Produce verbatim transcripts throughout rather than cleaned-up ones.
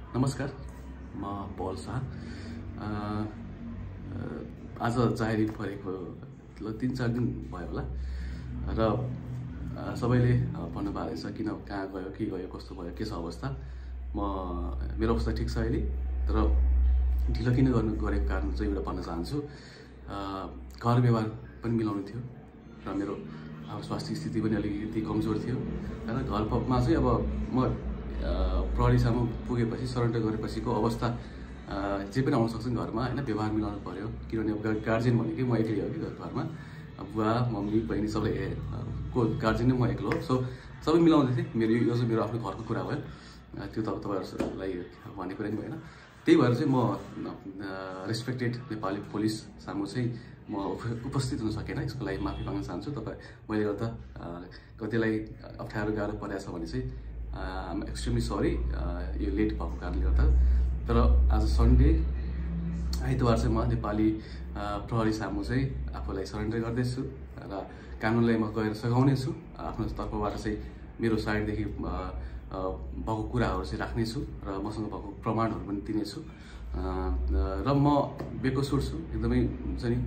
नमस्कार, म पल शाह। आज जाहेरी परेको ल तीन चार दिन भयो होला र सबैले भन्नु भएको रहेछ किन कहाँ गयो के गयो कस्तो भयो के छ अवस्था। म मेरो अवस्था ठिक छ अहिले, तर ढिलो किन गर्नु गरेको कारण चाहिँ एउटा भन्न चाहन्छु। घर व्यवहार पनि मिलाउनु थियो र मेरो अब स्वास्थ्य स्थिति पनि अलिकति कमजोर थियो र घरमा चाहिँ अब म प्रहरीसम्म पुगेपछि सरेन्डर गरेपछिको अवस्था जे पनि आउन सक्छ घरमा हैन, व्यवहार मिलाउनु पर्यो। किनभने अब गार्जियन भनेकै म एक्लै हो कि घरमा, बुवा मम्मी बहिनी सबै को गार्जियन नै म एक्लो हो। सो सबै मिलाउँदै थिएँ। मेरो यो चाहिँ मेरो आफ्नो घरको कुरा भयो, त्यो त अब तपाईँहरूलाई भन्ने कुरा नि भएन। त्यही भएर चाहिँ म रेस्पेक्टेड नेपाली पुलिस सामु चाहिँ म उपस्थित हुन सकेन। यसको लागि माफी माग्न चाहन्छु। तपाईँ मैले गर्दा कतिलाई अप्ठ्यारो गाह्रो परेछ भने चाहिँ आइएम एक्सट्रिमली सरी, यो लेट भएको कारणले गर्दा। तर आज सन्डे आइतबार चाहिँ म नेपाली प्रहरी सामु चाहिँ आफूलाई सरेन्डर गर्दैछु र कानुनलाई म गएर सघाउने छु। आफ्नो तर्फबाट चाहिँ मेरो साइडदेखि भएको कुराहरू चाहिँ राख्नेछु र मसँग भएको प्रमाणहरू पनि दिनेछु र म बेकसुर छु एकदमै। हुन्छ नि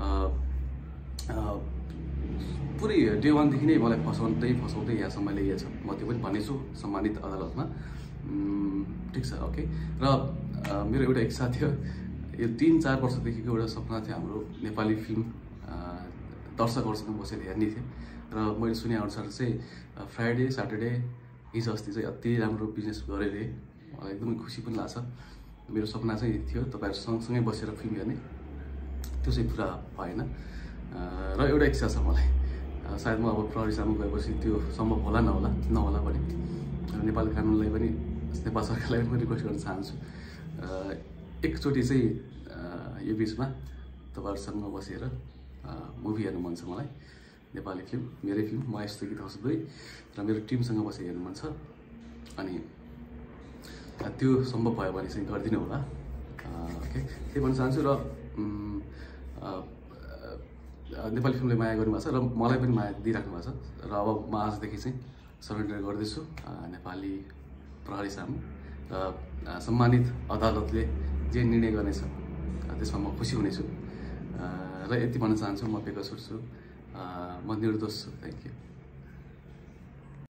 पुरै डे वानदेखि नै मलाई फसाउँदै फसाउँदै यहाँसम्म ल्याइएको छ। म त्यो पनि भनेछु सम्मानित अदालतमा। ठिक छ, ओके। र मेरो एउटा इच्छा थियो, यो तिन चार वर्षदेखिको एउटा सपना थियो हाम्रो नेपाली फिल्म दर्शकहरूसँग बसेर हेर्ने थियो। र मैले सुने अनुसार चाहिँ फ्राइडे स्याटरडे हिजो अस्ति चाहिँ अति राम्रो बिजनेस गरेँ। मलाई एकदमै खुसी पनि लाग्छ। मेरो सपना चाहिँ थियो तपाईँहरू सँगसँगै बसेर फिल्म हेर्ने, त्यो चाहिँ पुरा भएन र एउटा इच्छा छ मलाई। सायद म अब प्रहरीसम्म गएपछि त्यो सम्भव होला नहोला नहोला भने नेपाल कानुनलाई पनि नेपाल सरकारलाई पनि रिक्वेस्ट गर्न चाहन्छु, एकचोटि चाहिँ यो बिचमा तपाईँहरूसँग बसेर मुभी हेर्नु मन छ मलाई। नेपाली फिल्म, मेरै फिल्म, म यस्तो गीत हँस्दै र मेरो टिमसँग बसेर हेर्नु मन छ। अनि त्यो सम्भव भयो भने चाहिँ गरिदिनु होला, ओके। त्यही भन्न चाहन्छु। र नेपाली फिल्मले माया गर्नुभएको छ र मलाई पनि माया दिइराख्नु भएको छ। र अब म आजदेखि चाहिँ सरेन्डर गर्दैछु नेपाली प्रहरी सामु र सम्मानित अदालतले जे निर्णय गर्नेछ त्यसमा म खुसी हुनेछु र यति भन्न चाहन्छु, म बेकसुर छु, म निर्दोष छु। Thank you.